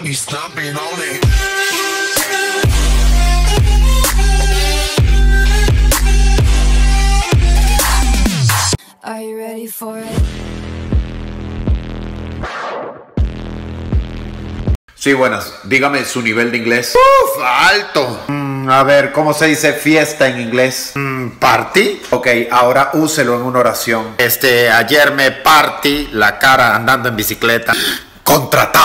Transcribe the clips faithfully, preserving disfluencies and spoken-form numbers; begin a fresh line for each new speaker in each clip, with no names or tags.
be stomping on it.
Are you ready for it?
Sí, buenas. Dígame su nivel de inglés.
Uf, alto.
Mm, a ver, ¿cómo se dice fiesta en inglés?
Mm, ¿Party?
Ok, ahora úselo en una oración.
Este, ayer me partí la cara andando en bicicleta. Contratado.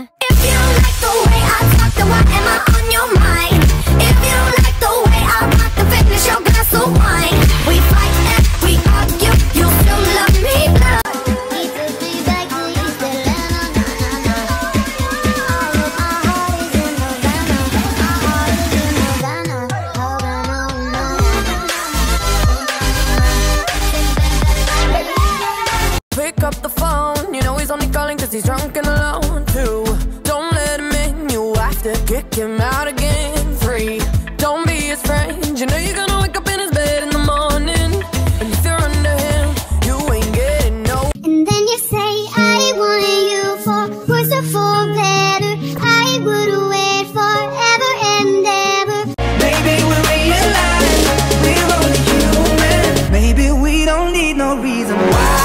Pick up the phone, you know he's only calling cause he's drunk and alone. Two, don't let him in, you have to kick him out again. Three, don't be his friend, you know you're gonna wake up in his bed in the morning. And if you're under him, you ain't getting no.
And then you say, I wanted you for worse or for better. I would wait forever and ever.
Maybe we realize we're only human. Maybe we don't need no reason why.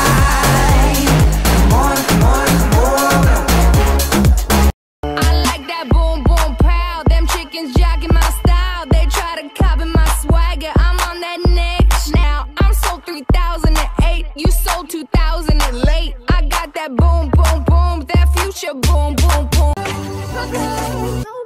You sold two thousand and late. I got that boom, boom, boom, that future boom, boom, boom.